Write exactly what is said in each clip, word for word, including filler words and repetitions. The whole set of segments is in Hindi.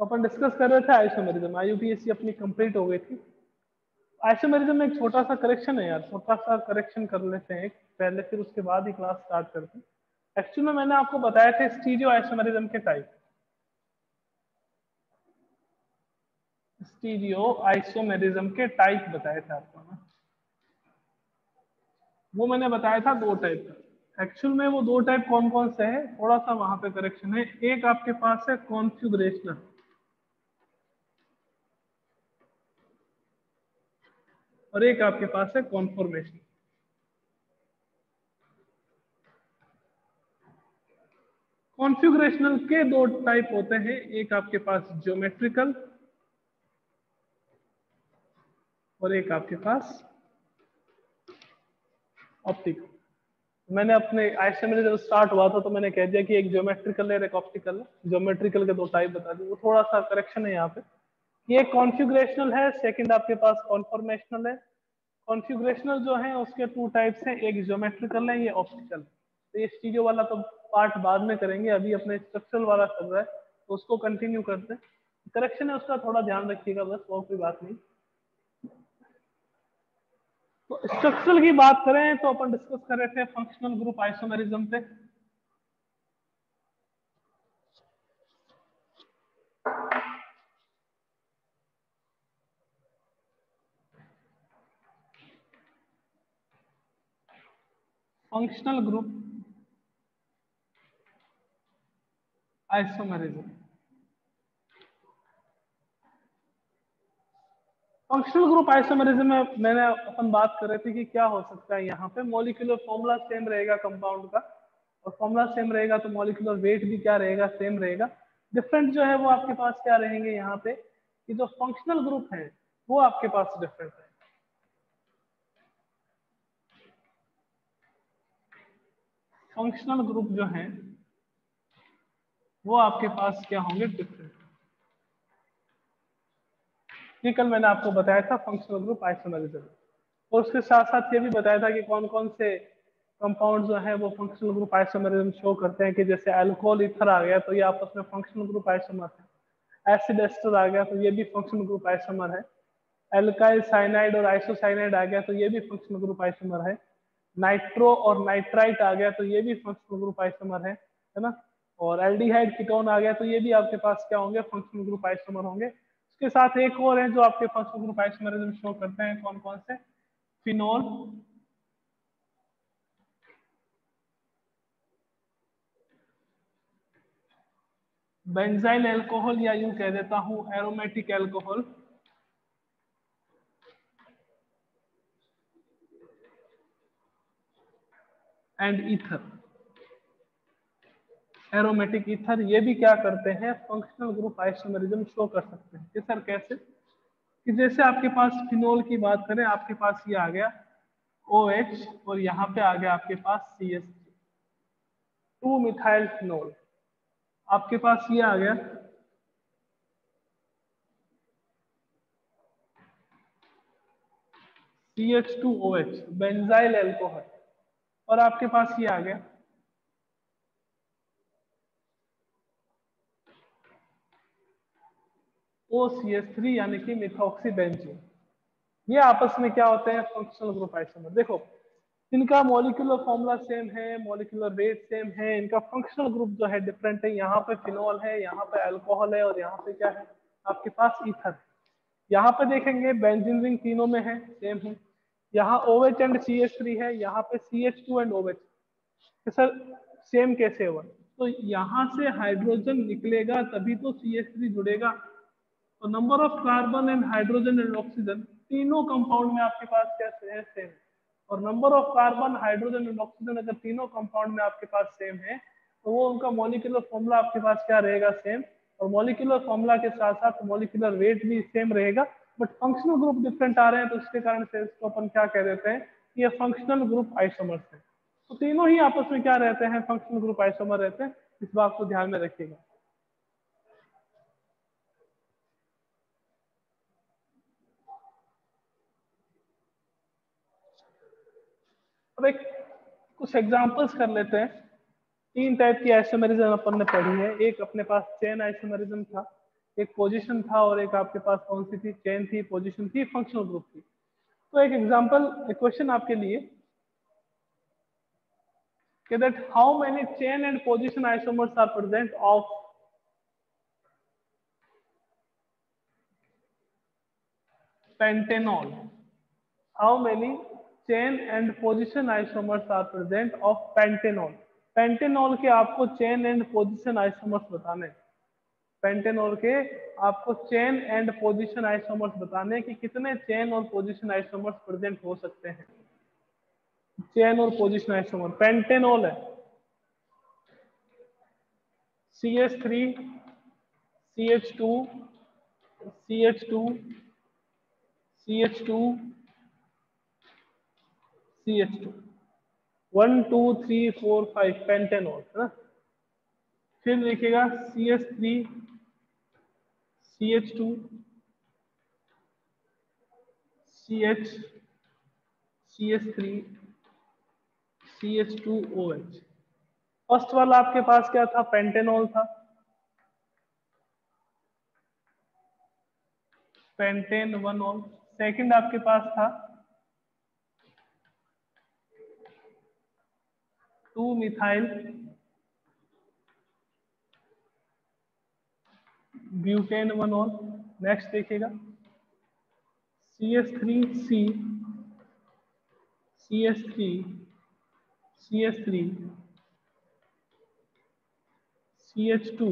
तो अपन डिस्कस कर रहे थे isomerism, I U P S C अपनी कंप्लीट हो गई थी। आइसोमेरिज्म में एक छोटा सा करेक्शन है यार, छोटा सा करेक्शन कर लेते हैं एक पहले, फिर उसके बाद ही क्लास स्टार्ट करते हैं। एक्चुअली में मैंने आपको बताया था स्टीरियो आइसोमेरिज्म के टाइप, स्टीरियो आइसोमेरिज्म के टाइप बताए थे आपको ना, वो मैंने बताया था दो टाइप का। एक्चुअल में वो दो टाइप कौन कौन से हैं, थोड़ा सा वहां पे करेक्शन है। एक आपके पास है कॉन्फिगरेशनल और एक आपके पास है कॉन्फॉर्मेशन। कॉन्फ़िगरेशनल के दो टाइप होते हैं, एक आपके पास ज्योमेट्रिकल और एक आपके पास ऑप्टिकल। मैंने अपने आइसोमेरिज्म जब स्टार्ट हुआ था तो मैंने कह दिया कि एक ज्योमेट्रिकल है और एक ऑप्टिकल है। ज्योमेट्रिकल के दो टाइप बता दिए, वो थोड़ा सा करेक्शन है यहाँ पे। ये कॉन्फ़िगरेशनल है, सेकंड आपके पास कॉन्फॉर्मेशनल है। कॉन्फ़िगरेशनल जो है उसके टू टाइप्स हैं, एक ज्योमेट्रिकल है, ये ऑप्टिकल। तो ये स्टीरियो वाला तो पार्ट बाद में करेंगे, अभी अपने स्ट्रक्चरल वाला चल रहा है तो उसको कंटिन्यू करते हैं। करेक्शन है उसका थोड़ा ध्यान रखिएगा बस, और कोई बात नहीं। तो स्ट्रक्चरल की बात करें तो अपन डिस्कस कर रहे थे फंक्शनल ग्रुप आइसोमेरिज्म पे। Functional group isomerism, functional group isomerism में मैंने अपन बात कर रहे थे कि क्या हो सकता है। यहाँ पे मॉलिक्यूलर फॉर्मूला सेम रहेगा कंपाउंड का, और फॉर्मूला सेम रहेगा तो मॉलिक्यूलर वेट भी क्या रहेगा, सेम रहेगा। डिफरेंट जो है वो आपके पास क्या रहेंगे यहाँ पे, कि जो फंक्शनल ग्रुप है वो आपके पास डिफरेंट है। फंक्शनल ग्रुप जो है वो आपके पास क्या होंगे, डिफरेंट। ये कल मैंने आपको बताया था फंक्शनल ग्रुप आइसोमेरिज्म, और उसके साथ साथ ये भी बताया था कि कौन कौन से कंपाउंड जो है वो फंक्शनल ग्रुप आइसोमेरिज्म शो करते हैं। कि जैसे अल्कोहल ईथर आ गया तो ये आपस में फंक्शनल ग्रुप आइसोमर है। एसिड एस्टर आ गया तो ये भी फंक्शनल ग्रुप आइसोमर है। एल्काइल साइनाइड और आइसोसाइनाइड आ गया तो ये भी फंक्शनल ग्रुप आइसोमर है। नाइट्रो और नाइट्राइट आ गया तो ये भी फंक्शनल ग्रुप आइसोमर है है ना। और एल्डिहाइड कीटोन आ गया तो ये भी आपके पास क्या होंगे, फंक्शनल ग्रुप आइसोमर होंगे। उसके साथ एक और है जो आपके फंक्शनल ग्रुप आइसोमरिज्म शो करते हैं, कौन कौन से, फिनोल, बेंजाइल अल्कोहल या यूं कह देता हूं aromatic alcohol, and ether, aromatic ether. ये भी क्या करते हैं, फंक्शनल ग्रुप आइसोमेरिज्म शो कर सकते हैं। कि सर कैसे, कि जैसे आपके पास फिनोल की बात करें, आपके पास ये आ गया OH और यहाँ पे आ गया आपके पास C H three, two methyl phenol. आपके पास ये आ गया C H two O H, benzyl alcohol, और आपके पास ये आ गया ओ सी एच थ्री यानी कि मिथॉक्सीबेंजीन। ये आपस में क्या होते हैं, फंक्शनल ग्रुप आइसोमर। देखो इनका मॉलिक्यूलर फॉर्मूला सेम है, मॉलिक्यूलर वेट सेम है, इनका फंक्शनल ग्रुप जो है डिफरेंट है। यहाँ पे फिनोल है, यहाँ पे अल्कोहल है, और यहाँ पे क्या है आपके पास ईथर है। यहाँ पे देखेंगे बेंजीन रिंग तीनों में है, सेम है। यहाँ OH and C H three है, यहाँ पे C H two and OH। तो सर सेम कैसे हुआ, तो यहाँ से हाइड्रोजन निकलेगा तभी तो सी एच थ्री जुड़ेगा। तो number of carbon and hydrogen and oxygen तीनों कंपाउंड में आपके पास क्या है, सेम। और number of carbon hydrogen and oxygen अगर तीनों कंपाउंड में आपके पास सेम है तो वो उनका मॉलिक्यूलर फॉर्मूला आपके पास क्या रहेगा, सेम। और मॉलिक्यूलर फॉर्मूला के साथ साथ मॉलिक्यूलर वेट भी सेम रहेगा, बट फंक्शनल ग्रुप डिफरेंट आ रहे हैं, तो इसके कारण से इसको अपन क्या कह देते हैं, ये फंक्शनल ग्रुप आइसोमर्स है। तो तीनों ही आपस में क्या रहते हैं, फंक्शनल ग्रुप आइसोमर रहते हैं। इस बात को ध्यान में रखिएगा। अब एक कुछ एग्जांपल्स कर लेते हैं। तीन टाइप की आइसोमेरिज्म अपन ने पढ़ी है। एक अपने पास चेन आइसोमेरिज्म था, एक पोजीशन था और एक आपके पास कौन सी थी, चेन थी, पोजीशन थी, फंक्शनल ग्रुप थी। तो एक एग्जांपल क्वेश्चन आपके लिए कि that how many chain and position isomers are present of pentanol? How many chain and position isomers are present of pentanol? Pentanol के आपको चेन एंड पोजीशन आइसोमर्स बताने, पेंटेनॉल के आपको चेन एंड पोजीशन आइसोमर्स बताने कि कितने चेन और पोजीशन आइसोमर्स प्रेजेंट हो सकते हैं। चेन और पोजीशन आइसोमर पेंटेनॉल है C H three C H two C H two C H two C H two one two three four five pentanol है ना। फिर लिखिएगा C H three C H two C H C H three C H two O H. First वाला आपके पास क्या था, पेंटेनॉल था, पेंटेन वन ऑल। सेकंड आपके पास था two methyl butane one ol. Next देखिएगा C H three C C H three C H three C H two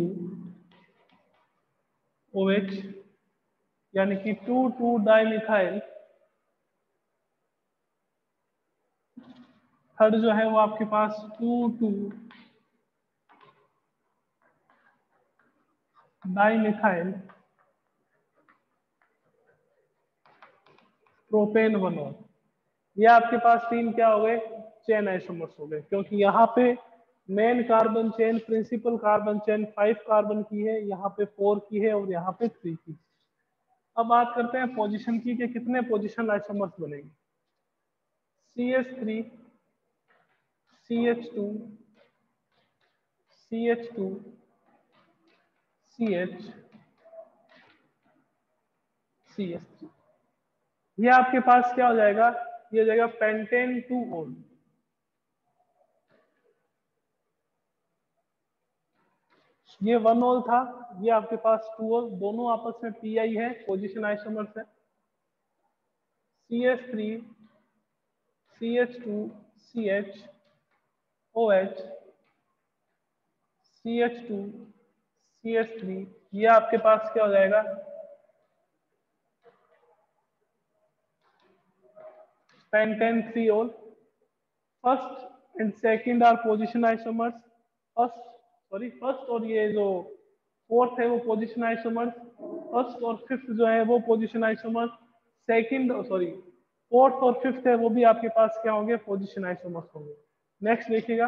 O H, यानी कि टू टू डाइमिथाइल। थर्ड जो है वो आपके पास two two dimethyl propane one ol. ये आपके पास तीन क्या हो गए, चेन आइसोमर्स हो गए, क्योंकि यहाँ पे main carbon chain, principal carbon chain five carbon की है, यहाँ पे फोर की है और यहाँ पे थ्री की। अब बात करते हैं पोजीशन की कि कितने पोजीशन आइसोमर्स बनेंगे। C H three C H two C H two C H C H three, ये आपके पास क्या हो जाएगा, ये हो जाएगा पेंटेन टू ओल। ये वन ओल था, ये आपके पास टू ओल, दोनों आपस में पी आई है, पोजीशन आइसोमर्स है। C H three C H two C H O H C H two C H three, ये आपके पास क्या हो जाएगा, pentane three ol. First and second are position isomers, first sorry first और ये जो फोर्थ है वो पोजीशन आइसोमर्स, फर्स्ट और फिफ्थ जो है वो position isomers, second sorry fourth और फिफ्थ है वो भी आपके पास क्या होंगे, पोजीशन आइसोमर्स होंगे। नेक्स्ट देखिएगा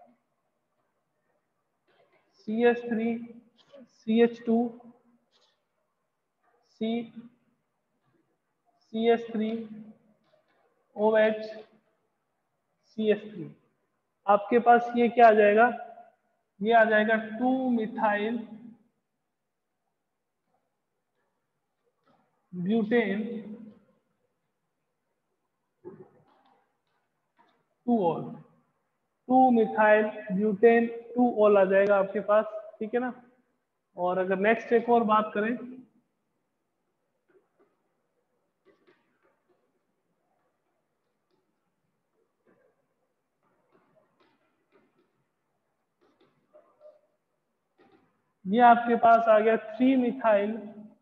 C H three C H two C C H three O H C H three, आपके पास ये क्या आ जाएगा, ये आ जाएगा two methyl butane two ol, two methyl butane two ol आ जाएगा आपके पास, ठीक है ना। और अगर नेक्स्ट एक और बात करें, ये आपके पास आ गया three methyl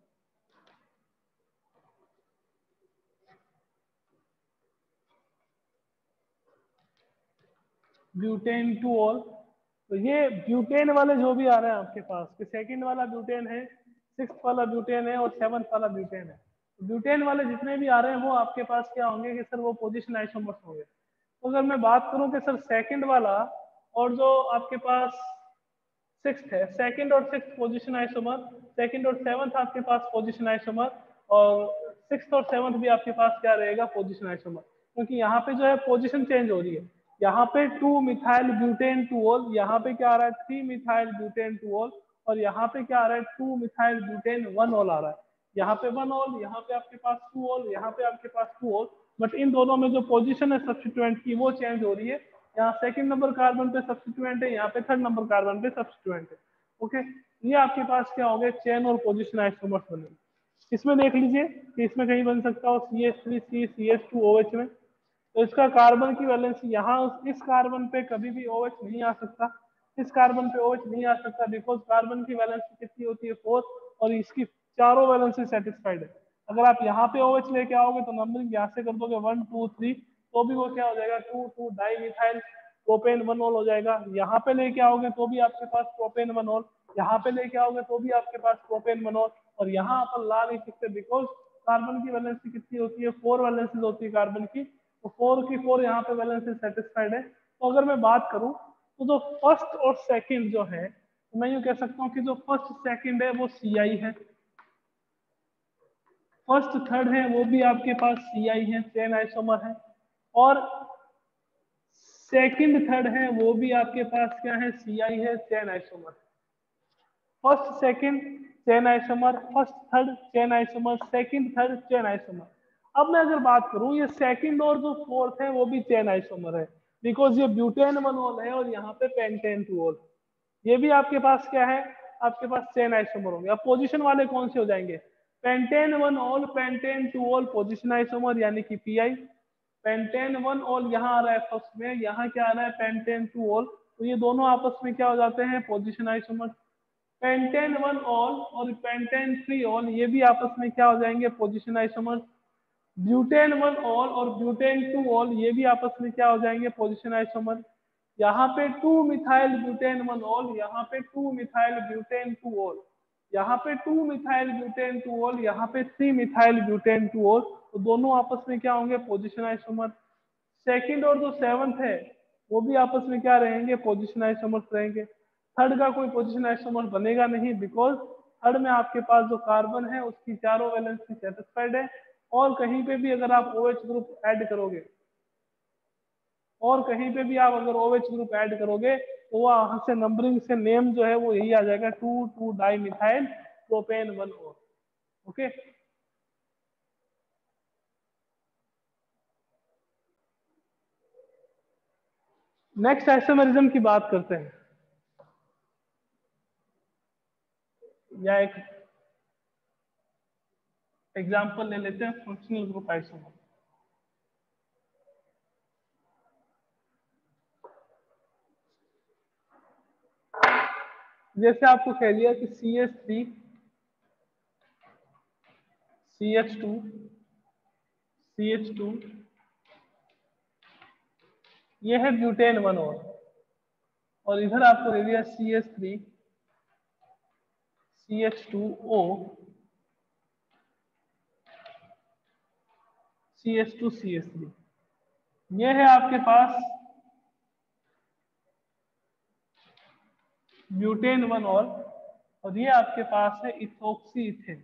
butane two ol. तो ये ब्यूटेन वाले जो भी आ रहे हैं आपके पास, कि सेकंड वाला ब्यूटेन है, सिक्स वाला ब्यूटेन है और सेवंथ वाला ब्यूटेन है, तो ब्यूटेन वाले जितने भी आ रहे हैं वो आपके पास क्या होंगे कि सर वो पोजीशन आइसोमर्स होंगे। तो अगर मैं बात करूं कि सर सेकंड वाला और जो आपके पास सिक्स्थ है, सेकंड और सिक्स्थ पोजीशन आइसोमर, सेकंड और सेवंथ आपके पास पोजीशन आइसोमर, और सिक्स्थ और सेवंथ भी आपके पास क्या रहेगा, पोजीशन आइसोमर। क्योंकि यहाँ पे जो है पोजीशन चेंज हो रही है, यहाँ पे two methyl butane two ol, यहाँ पे क्या आ रहा है three methyl butane two ol, और यहाँ पे क्या आ रहा है, two methyl butane one ol आ रहा है। यहाँ पे वन ऑल, यहाँ पे आपके पास टू ऑल, यहाँ पे आपके पास टू ऑल, बट इन दोनों में जो पोजीशन है सब्स्टिट्यूएंट की वो चेंज हो रही है। यहाँ सेकंड नंबर कार्बन पे सब्स्टिट्यूएंट है, यहाँ पे थर्ड नंबर कार्बन पे सब्स्टिट्यूएंट है। ओके, ये आपके पास क्या हो गया, चेन और पोजीशन आइसोमर्स बने। इसमें देख लीजिए कि इसमें कहीं बन सकता हो C H three C C H two O H में, तो इसका कार्बन की वैलेंसी यहाँ इस कार्बन पे कभी भी ओ एच नहीं आ सकता, इस कार्बन पे ओ एच नहीं आ सकता, बिकॉज कार्बन की वैलेंसी कितनी होती है, फोर, और इसकी चारों वैलेंसी सेटिस्फाइड है। अगर आप यहाँ पे ओ एच लेके आओगे तो नंबरिंग यहाँ से कर दोगे वन टू थ्री, तो भी वो क्या हो जाएगा, two two di methyl propane one ol हो जाएगा। यहाँ पे लेके आओगे तो भी आपके पास प्रोपेन वन ऑल, यहाँ पे लेके आओगे तो भी आपके पास प्रोपेन वन ऑल, और यहाँ अपन ला नहीं सकते बिकॉज कार्बन की वैलेंसी कितनी होती है, फोर वैलेंसी होती है कार्बन की, तो फोर की फोर यहाँ पे वैलेंसी सेटिस्फाइड है। तो अगर मैं बात करूं तो जो फर्स्ट और सेकंड जो है, तो मैं यूं कह सकता हूं कि जो फर्स्ट सेकंड है वो सी आई है, फर्स्ट थर्ड है वो भी आपके पास सी आई है, चेन आइसोमर है, और सेकंड थर्ड है वो भी आपके पास क्या है, सी आई है, chain isomer. First second chain isomer, first third chain isomer, second third chain isomer. अब मैं अगर बात करूं ये सेकंड और जो फोर्थ है वो भी चेन आइसोमर है, बिकॉज ये ब्यूटेन वन ऑल है और यहाँ पे पेंटेन टू ऑल, ये भी आपके पास क्या है, आपके पास चेन आइसोमर होंगे। अब पोजीशन वाले कौन से हो जाएंगे, pentane one ol, pentane two ol position isomer यानी कि P I, pentane one ol यहाँ आ रहा है फर्स्ट में, यहाँ क्या आ रहा है पेंटेन टू ऑल, तो ये दोनों आपस में क्या हो जाते हैं, position isomer. Pentane one ol और पेंटेन थ्री ऑल ये भी आपस में क्या हो जाएंगे, position isomer. Butane one ol और ब्यूटेन टू ऑल ये भी आपस में क्या हो जाएंगे, पोजीशन आइसोमर। यहाँ पे two methyl butane one ol, यहाँ पे two methyl butane two ol, यहाँ पे two methyl butane two ol, यहाँ पे three methyl butane two ol, तो दोनों आपस में क्या होंगे, पोजीशन आइसोमर। सेकंड और जो सेवंथ है वो भी आपस में क्या रहेंगे, पोजीशन आइसोमर्स रहेंगे। थर्ड का कोई पोजीशन आइसोमर बनेगा नहीं, बिकॉज थर्ड में आपके पास जो कार्बन है उसकी चारों वैलेंसी सेटिस्फाइड है, और कहीं पे भी अगर आप OH ग्रुप ऐड करोगे, और कहीं पे भी आप अगर OH ग्रुप ऐड करोगे तो वो वहां से नंबरिंग से नेम जो है वो यही आ जाएगा, two two di methyl propane one ol. Okay, next isomerism की बात करते हैं, या एक एग्जांपल ले लेते हैं, फंक्शनल ग्रुप आइसोमर। जैसे आपको कह दिया कि C H three C H two C H two ये है ब्यूटेन वन ऑल, और इधर आपको दे दिया C H three C H two O C H two C H three, ये है आपके पास ब्यूटेन वन ऑल, और ये आपके पास है इथोक्सी इथेन।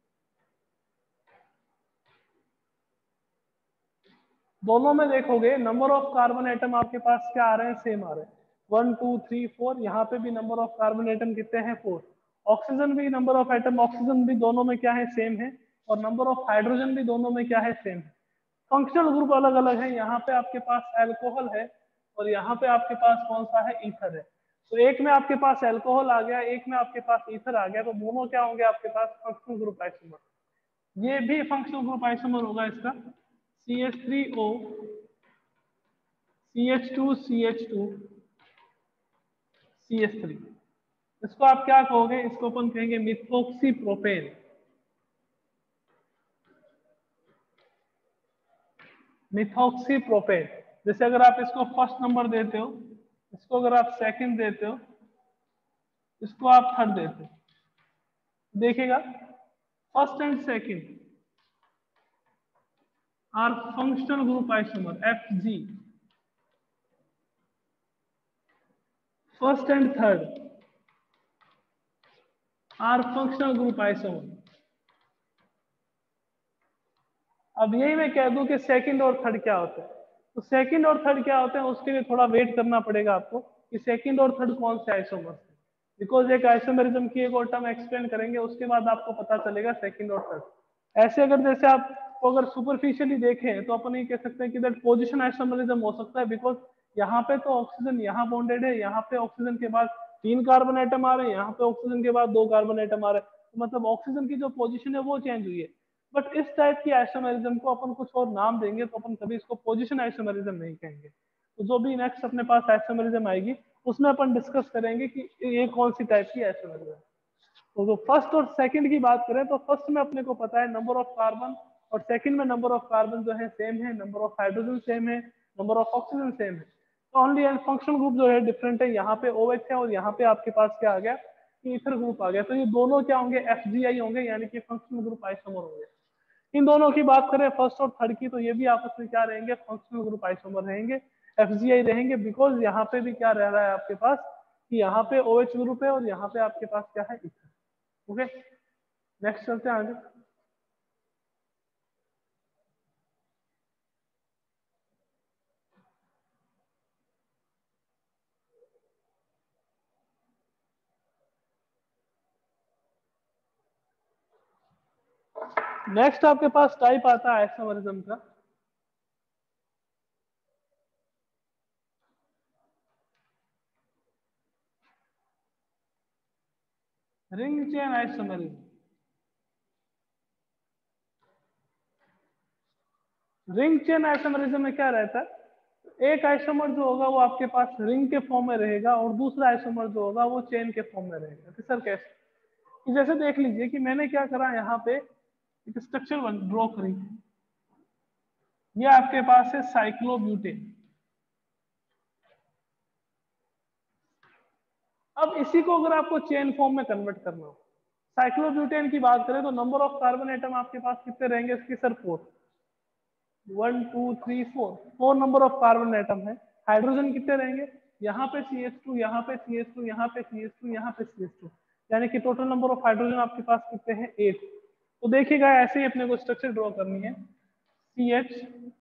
दोनों में देखोगे नंबर ऑफ कार्बन एटम आपके पास क्या आ रहे हैं, सेम आ रहे हैं, वन टू थ्री फोर, यहाँ पे भी नंबर ऑफ कार्बन एटम कितने हैं, फोर। ऑक्सीजन भी नंबर ऑफ एटम, ऑक्सीजन भी दोनों में क्या है, सेम है, और नंबर ऑफ हाइड्रोजन भी दोनों में क्या है, सेम है। फंक्शनल ग्रुप अलग अलग है, यहाँ पे आपके पास एल्कोहल है और यहाँ पे आपके पास कौन सा है, ईथर है। तो एक में आपके पास एल्कोहल आ गया, एक में आपके पास ईथर आ गया, तो दोनों क्या होंगे आपके पास, फंक्शनल ग्रुप आइसोमर। ये भी फंक्शनल ग्रुप आइसोमर होगा इसका, C H three O C H two C H two C H three. इसको आप क्या कहोगे, इसको अपन कहेंगे मिथोक्सी प्रोपेन। मिथोक्सी प्रोपेन, जैसे अगर आप इसको फर्स्ट नंबर देते हो, इसको अगर आप सेकंड देते हो, इसको आप थर्ड देते हो, देखिएगा first and second are functional group isomer F G, first and third are functional group isomer. अब यही मैं कह दूं कि सेकंड और थर्ड क्या होता है, तो सेकंड और थर्ड क्या होते हैं उसके लिए थोड़ा वेट करना पड़ेगा आपको कि सेकंड और थर्ड कौन से आइसोमर है। बिकॉज एक आइसोमेरिज्म की एक और टर्म एक्सप्लेन करेंगे, उसके बाद आपको पता चलेगा सेकंड और थर्ड। ऐसे अगर जैसे आपको अगर सुपरफिशियली देखें तो अपन ये कह सकते हैं कि दैट पोजिशन आइसोमेरिज्म हो सकता है, बिकॉज यहाँ पे तो ऑक्सीजन यहाँ बॉन्डेड है, यहाँ पे ऑक्सीजन के बाद तीन कार्बन आइटम आ रहे हैं, यहाँ पे ऑक्सीजन के बाद दो कार्बन आइटम आ रहे हैं, तो मतलब ऑक्सीजन की जो पोजीशन है वो चेंज हुई है। बट इस टाइप की आइसोमेरिज्म को अपन कुछ और नाम देंगे, तो अपन कभी इसको पोजीशन आइसोमेरिज्म नहीं कहेंगे। तो जो भी नेक्स्ट अपने पास आइसोमेरिज्म आएगी उसमें अपन डिस्कस करेंगे कि ये कौन सी टाइप की आइसोमेरिज्म है। तो जो फर्स्ट और सेकंड की बात करें तो फर्स्ट में अपने को पता है नंबर ऑफ कार्बन, और सेकंड में नंबर ऑफ कार्बन जो है सेम है, नंबर ऑफ हाइड्रोजन सेम है, नंबर ऑफ ऑक्सीजन सेम है। तो ओनली एंड फंक्शनल ग्रुप जो है डिफरेंट है, यहाँ पे OH है और यहाँ पे आपके पास क्या आ गया, ईथर ग्रुप आ गया। तो ये दोनों क्या होंगे, एफ जी आई होंगे, यानी कि फंक्शनल ग्रुप आइसोमर होंगे। इन दोनों की बात करें फर्स्ट और थर्ड की, तो ये भी आपस में क्या रहेंगे, फंक्शनल ग्रुप आइसोमर रहेंगे, एफ जी आई रहेंगे, बिकॉज यहाँ पे भी क्या रह रहा है आपके पास कि यहाँ पे OH ग्रुप है और यहाँ पे आपके पास क्या है, ईथर। ओके, नेक्स्ट चलते हैं आगे। नेक्स्ट आपके पास टाइप आता है आइसोमरिज्म का, ring chain isomerism. Ring chain isomerism में क्या रहता है, एक आइसोमर जो होगा वो आपके पास रिंग के फॉर्म में रहेगा और दूसरा आइसोमर जो होगा वो चेन के फॉर्म में रहेगा। तो सर कैसे, कि जैसे देख लीजिए कि मैंने क्या करा, यहाँ पे एक स्ट्रक्चर ड्रॉ करी, ये आपके पास है साइक्लोब्यूटेन। अब इसी को अगर आपको चेन फॉर्म में कन्वर्ट करना हो, साइक्लोब्यूटेन की बात करें तो नंबर ऑफ कार्बन आइटम आपके पास कितने रहेंगे इसके, sir four, one two three four, four number of carbon atom है। हाइड्रोजन कितने रहेंगे, यहाँ पे सी एच टू, यहाँ पे सी एच टू, यहाँ पे सी एच टू, यहाँ पे सी एच टू, यानी कि टोटल नंबर ऑफ हाइड्रोजन आपके पास कितने हैं, एट। तो देखिएगा ऐसे ही अपने को स्ट्रक्चर ड्रॉ करनी है, सी एच